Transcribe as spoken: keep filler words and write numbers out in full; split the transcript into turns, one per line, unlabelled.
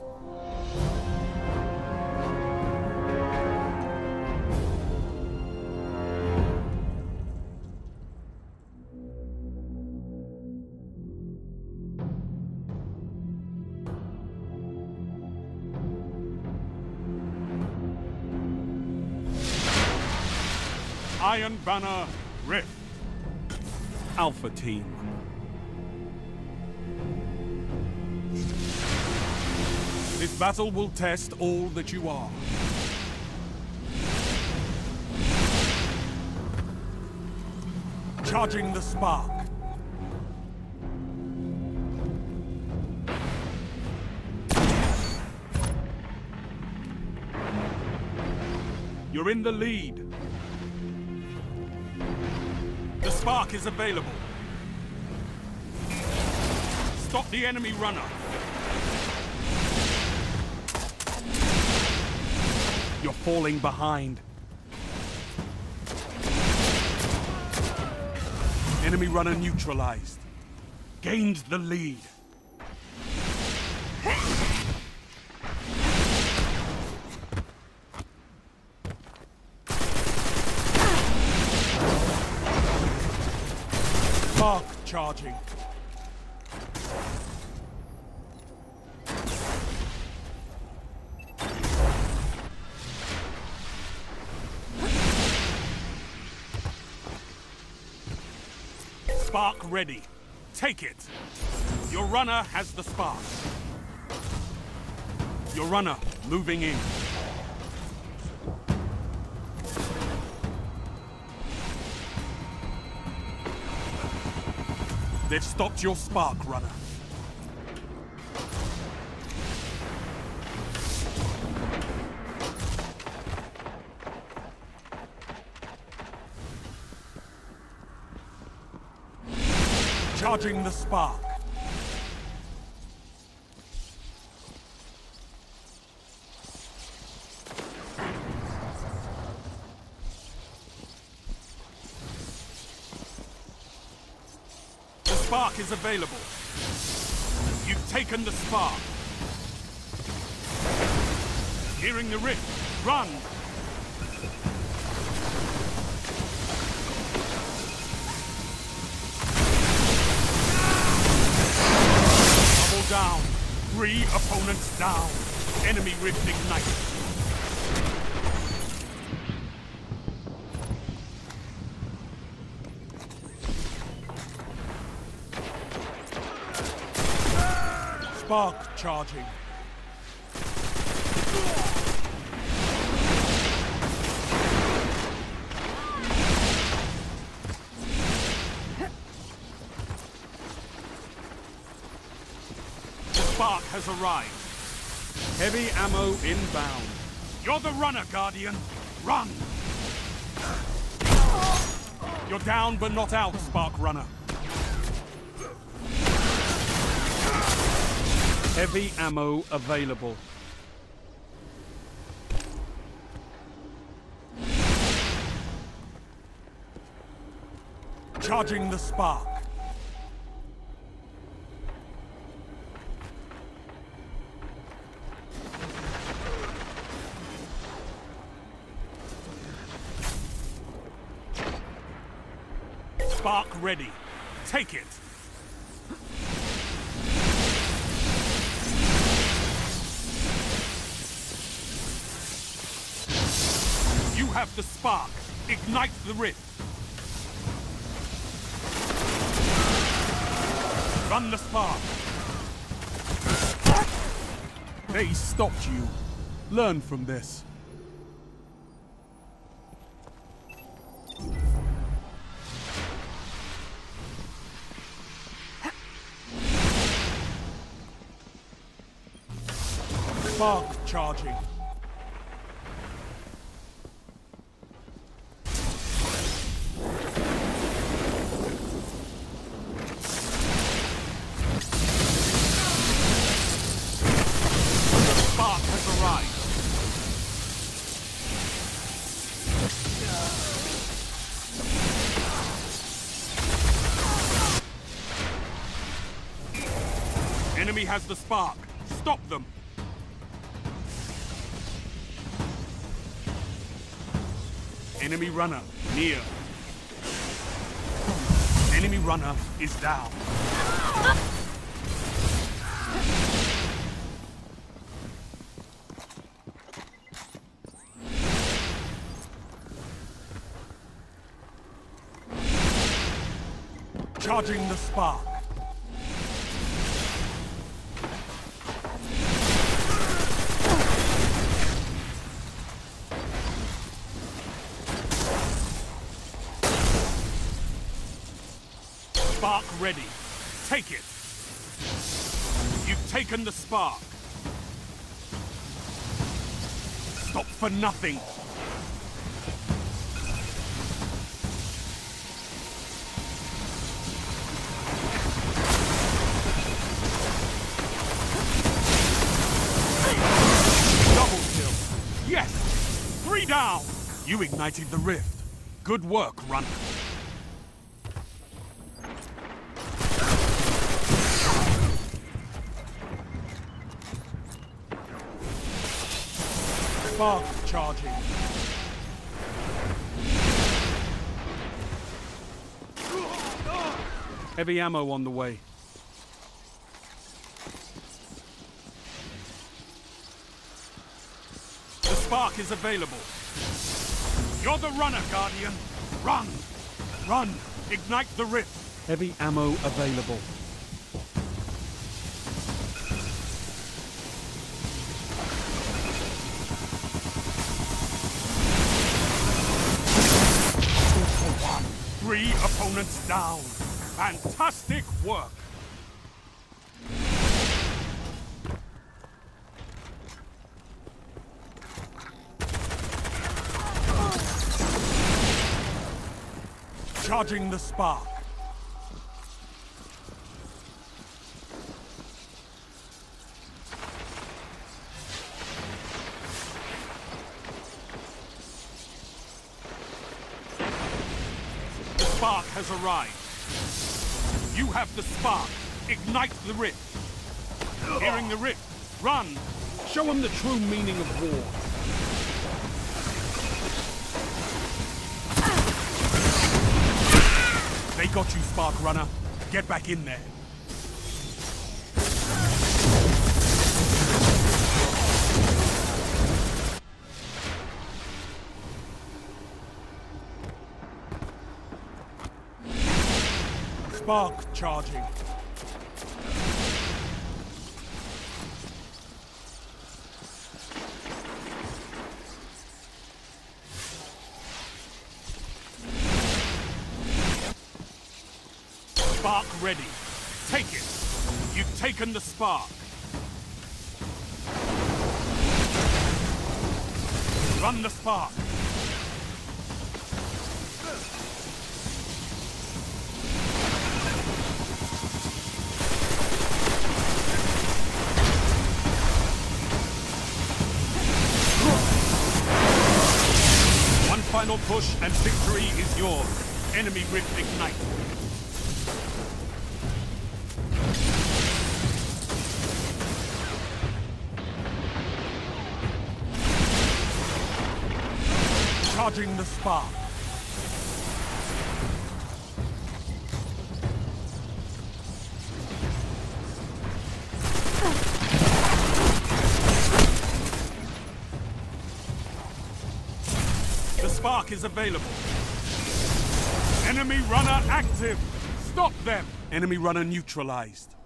Iron Banner Rift. Alpha Team. This battle will test all that you are. Charging the spark. You're in the lead. The spark is available. Stop the enemy runner. You're falling behind. Enemy runner neutralized. Gained the lead. Spark charging. Spark ready. Take it. Your runner has the spark. Your runner moving in. They've stopped your spark, runner. Charging the spark. The spark is available. You've taken the spark. Hearing the rift, run! Down. Three opponents down. Enemy rift ignited. Spark charging. Spark has arrived. Heavy ammo inbound. You're the runner, Guardian. Run! You're down but not out, Spark Runner. Heavy ammo available. Charging the spark. Spark ready. Take it. You have the spark. Ignite the rift. Run the spark. They stopped you. Learn from this. Spark charging. Spark has arrived. Enemy has the spark. Stop them. Enemy runner near. Enemy runner is down. Charging the spark. Spark ready. Take it. You've taken the spark. Stop for nothing. Double kill. Yes! Three down. You ignited the rift. Good work, runner. Spark charging. Heavy ammo on the way. The spark is available. You're the runner, Guardian. Run! Run! Ignite the rift. Heavy ammo available. Three opponents down. Fantastic work. Charging the spark. The spark has arrived. You have the spark. Ignite the rift. Hearing the rift. Run. Show them the true meaning of war. They got you, Spark Runner. Get back in there. Spark charging. Spark ready. Take it. You've taken the spark. Run the spark. One final push and victory is yours. Enemy rift ignite. Charging the spark. The spark is available. Enemy runner active. Stop them. Enemy runner neutralized.